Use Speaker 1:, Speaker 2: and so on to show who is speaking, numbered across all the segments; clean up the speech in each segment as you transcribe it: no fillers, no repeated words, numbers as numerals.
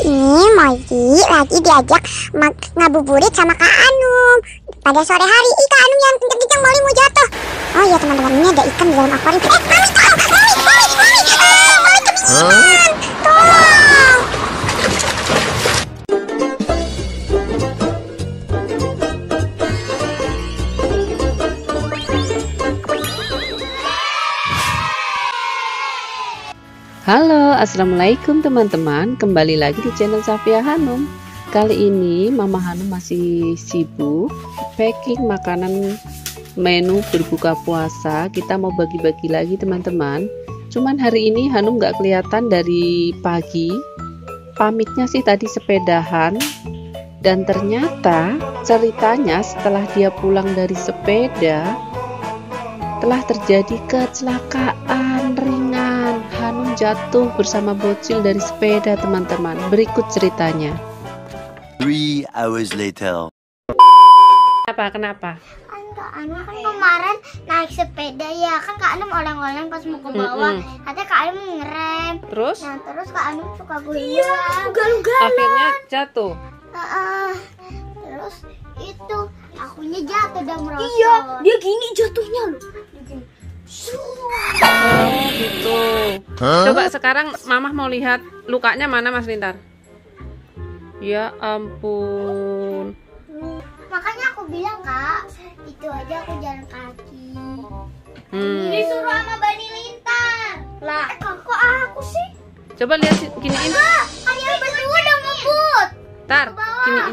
Speaker 1: ini Molly lagi diajak ngabuburit sama Kak Anum pada sore hari. Ih, Kak Anum yang kenceng-kenceng, Molly mau jatuh. Oh iya teman-teman, ini ada ikan di dalam akuarium. Mami tolong, Molly kebingungan. Tolong.
Speaker 2: Halo, assalamualaikum teman-teman. Kembali lagi di channel Safia Hanum. Kali ini Mama Hanum masih sibuk packing makanan menu berbuka puasa. Kita mau bagi-bagi lagi teman-teman. Cuman hari ini Hanum nggak kelihatan dari pagi. Pamitnya sih tadi sepedahan. Dan ternyata ceritanya setelah dia pulang dari sepeda telah terjadi kecelakaan ringan. Hanum jatuh bersama bocil dari sepeda teman-teman. Berikut ceritanya.
Speaker 3: 3 hours later.
Speaker 2: Kenapa?
Speaker 1: Kak Anum kan kemarin naik sepeda ya, kan Kak Anum oleng-oleng pas mau ke bawah. Katanya Kak Anum ngerem.
Speaker 2: Terus?
Speaker 1: Nah terus Kak Anum suka goyang. Ugal-ugalan.
Speaker 2: Akhirnya jatuh.
Speaker 1: Terus itu akunya jatuh dan merosot.
Speaker 4: Iya, dia gini jatuhnya loh.
Speaker 2: Oh gitu. Coba sekarang Mama mau lihat lukanya mana Mas Lintar. Ya ampun.
Speaker 1: Makanya aku bilang Kak, itu aja aku jalan kaki.
Speaker 4: Disuruh sama Bani Lintar.
Speaker 1: Lah, kok aku sih?
Speaker 2: Coba lihat giniin.
Speaker 1: Kalian berdua udah ngebut.
Speaker 2: Tar, giniin.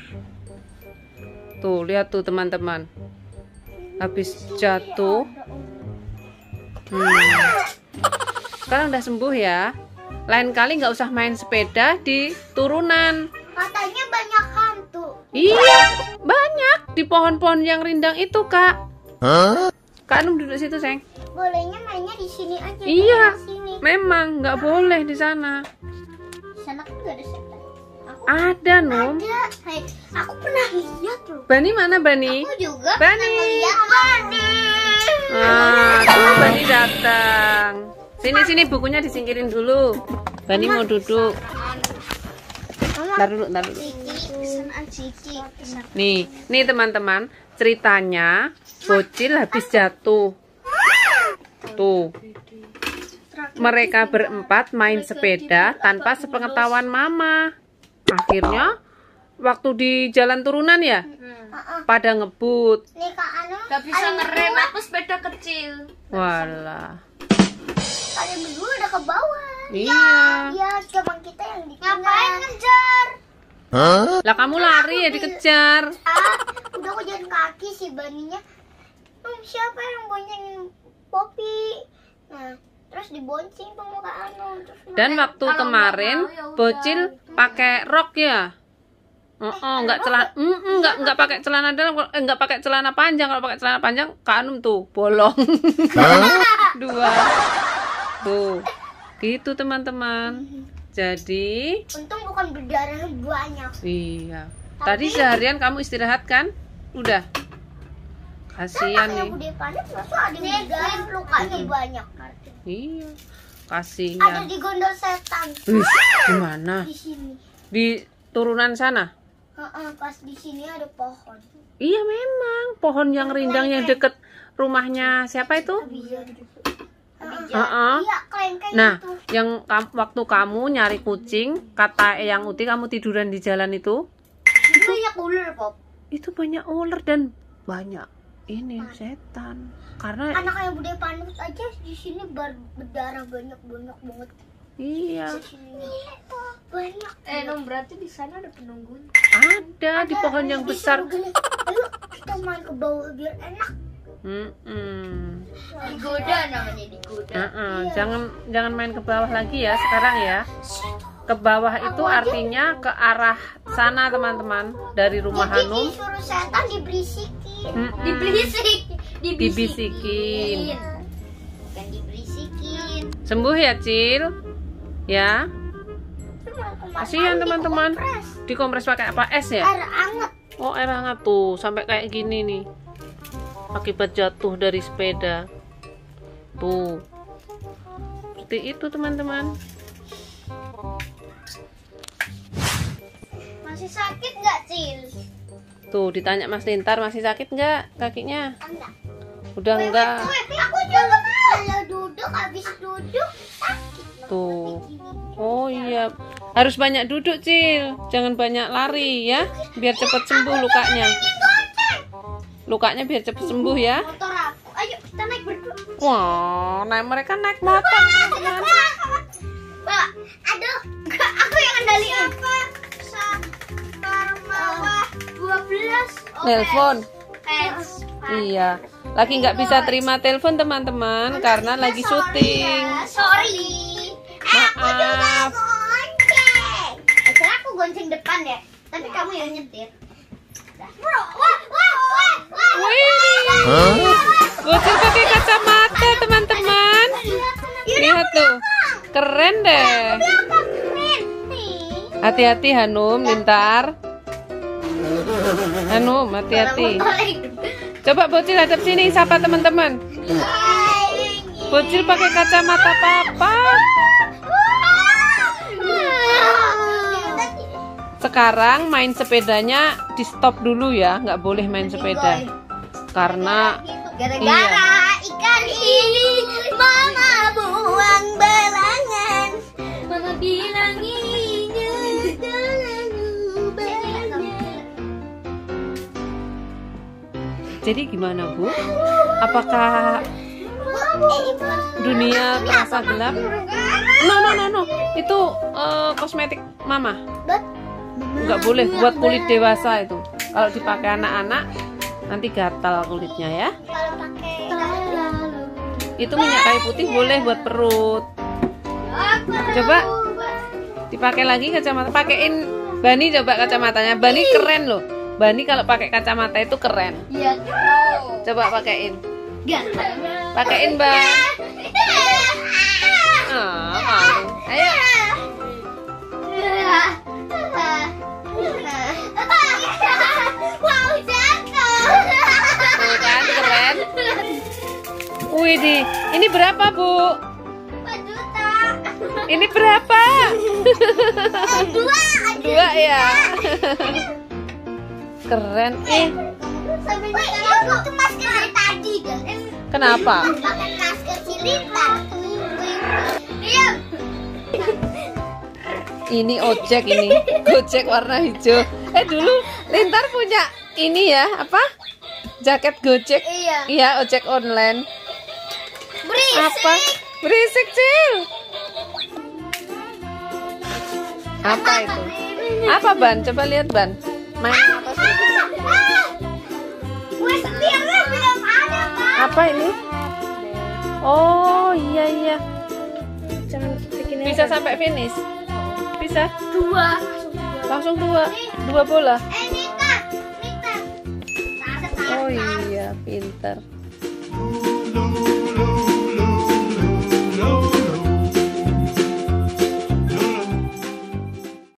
Speaker 2: Tuh, lihat tuh teman-teman. Habis jatuh. Sekarang udah sembuh ya. Lain kali nggak usah main sepeda di turunan.
Speaker 1: Katanya banyak hantu.
Speaker 2: Iya, banyak di pohon-pohon yang rindang itu, Kak. Kak Anum duduk situ, Seng.
Speaker 1: Bolehnya mainnya di sini aja.
Speaker 2: Iya,
Speaker 1: Di sini.
Speaker 2: memang nggak boleh di sana.
Speaker 1: Di sana kan nggak ada setan.
Speaker 2: Ada, Num.
Speaker 1: Ada. Hai, aku pernah lihat loh.
Speaker 2: Bani mana, Bani?
Speaker 1: Aku juga
Speaker 2: Bani.
Speaker 1: pernah lihat Bani.
Speaker 2: Tuh Bani datang. Sini bukunya disingkirin dulu. Bani mau duduk. Ntar dulu. Nih teman-teman, ceritanya bocil habis jatuh. Tuh. Mereka berempat main sepeda tanpa sepengetahuan Mama. Akhirnya waktu di jalan turunan ya, pada ngebut.
Speaker 1: Nih Kak Anum,
Speaker 4: Gak bisa ngerem, aku sepeda kecil.
Speaker 2: Walah.
Speaker 1: kalian berdua udah ke bawah.
Speaker 2: Iya.
Speaker 1: Iya, cuma kita yang di
Speaker 4: Ngapain ngejar?
Speaker 2: Lah kamu lari ya dikejar.
Speaker 1: Udah aku jalan kaki si Baninya. Siapa yang boncengin Poppy? Nah, terus dibonceng tuh Kak Anum.
Speaker 2: Dan waktu kemarin bocil pakai rok ya. Nggak pakai celana dalam, nggak pakai celana panjang. Kalau pakai celana panjang, Kak Anum tuh bolong. Dua. Tuh. Gitu teman-teman. Jadi,
Speaker 1: Untung bukan berdarah banyak.
Speaker 2: iya. Tadi seharian kamu istirahat kan? Udah. Kasihan
Speaker 1: Anaknya
Speaker 2: nih.
Speaker 1: Bude Panik masa ada yang berdarah lukanya banyak.
Speaker 2: Iya.
Speaker 1: Ada
Speaker 2: Kasihan.
Speaker 1: di gondol setan.
Speaker 2: Wih, gimana?
Speaker 1: Di sini.
Speaker 2: Di turunan sana?
Speaker 1: Pas di sini ada pohon.
Speaker 2: Iya memang. Pohon yang rindang yang deket rumahnya siapa itu?
Speaker 1: Iya, klengkeng
Speaker 2: Nah,
Speaker 1: itu.
Speaker 2: yang waktu kamu nyari kucing, kata Eyang Uti kamu tiduran di jalan itu
Speaker 1: Banyak ular, Pop.
Speaker 2: itu banyak ular dan banyak ini setan. Karena
Speaker 1: Anaknya Bude Panik aja di sini berdarah banyak banget.
Speaker 2: iya,
Speaker 1: Di sini banyak.
Speaker 4: Nom, berarti di sana ada penunggunya.
Speaker 2: ada di pohon yang besar.
Speaker 1: Ayo kita main ke bawah biar enak.
Speaker 4: Digoda namanya, digoda.
Speaker 2: Jangan main ke bawah lagi ya sekarang ya. Ke bawah itu artinya ke arah sana teman-teman, dari rumah
Speaker 1: Jadi
Speaker 2: Hanum.
Speaker 1: disuruh setan diberisikin.
Speaker 2: Dibisikin.
Speaker 1: Bukan diberisikin.
Speaker 2: Sembuh ya, Cil. Ya. Kasihan teman-teman. Dikompres pakai apa? Es ya?
Speaker 1: Air hangat.
Speaker 2: Oh, air hangat tuh, sampai kayak gini nih. Akibat jatuh dari sepeda. Tuh. Seperti itu, teman-teman.
Speaker 4: Masih sakit nggak, Cil?
Speaker 2: Tuh ditanya Mas Lintar, masih sakit nggak kakinya?
Speaker 4: Enggak.
Speaker 2: Udah enggak.
Speaker 4: Aku juga mau. Kalau duduk, habis duduk sakit.
Speaker 2: Tuh. Oh iya, harus banyak duduk, Cil. Jangan banyak lari ya, biar cepat sembuh lukanya. Lukanya biar cepat sembuh ya.
Speaker 4: Motor aku. Ayo kita naik berdua.
Speaker 2: Wah, mereka naik motor.
Speaker 4: Pak, aduh, aku yang kendaliin. Apa? Marwah 12.
Speaker 2: Nelpon.
Speaker 4: Fans.
Speaker 2: Iya. Lagi nggak bisa terima telepon teman-teman karena lagi syuting.
Speaker 4: Sorry.
Speaker 2: Maaf.
Speaker 4: Gonceng. Akhirnya aku gonceng depan ya. Tapi kamu yang nyetir. Bro, wah.
Speaker 2: Wih. Bocil pakai kacamata teman-teman. Lihat tuh. Keren deh. Hati-hati Hanum, Lintar. Hanum, hati-hati. Coba Bocil hadap sini, sapa teman-teman. Bocil pakai kacamata papa. Sekarang main sepedanya di stop dulu ya, nggak boleh main sepeda. Karena
Speaker 4: Gara-gara ikan ini Mama buang balangan. Mama bilang ini terlalu banyak.
Speaker 2: jadi gimana Bu? Apakah dunia terasa gelap? No. Itu kosmetik Mama. Nggak boleh buat kulit dewasa itu. Kalau dipakai anak-anak nanti gatal kulitnya ya.
Speaker 4: Kalau pakai
Speaker 2: Itu minyak kayu putih boleh buat perut. Coba dipakai lagi kacamata. Pakein Bani coba kacamatanya. Bani keren loh. Bani kalau pakai kacamata itu keren.
Speaker 4: Iya.
Speaker 2: Coba pakein.
Speaker 4: Gatal.
Speaker 2: Pakein Bang. Malu. Ayo.
Speaker 4: Wow, jatuh.
Speaker 2: Tuh kan keren. Widih, ini berapa Bu?
Speaker 4: 4 juta.
Speaker 2: Ini berapa?
Speaker 4: 2
Speaker 2: 2 ya. Keren.
Speaker 4: Sampai aku tuh masker dari tadi kan.
Speaker 2: Kenapa?
Speaker 4: Pakai masker Cilintar. Iya.
Speaker 2: Ini ojek ini. Gojek warna hijau. Dulu Lintar punya ini ya, apa? Jaket Gojek.
Speaker 4: Iya.
Speaker 2: Iya, ojek online.
Speaker 4: Berisik.
Speaker 2: Apa? Berisik, Cil. Apa itu? Apa Ban? Coba lihat Ban. Main apa sih?
Speaker 4: Gue setirnya belum ada, Pak.
Speaker 2: Apa ini? Oh iya. Bisa sampai finish? Bisa?
Speaker 4: 2.
Speaker 2: Langsung 2 bola.
Speaker 4: Nita.
Speaker 2: Oh iya, pintar.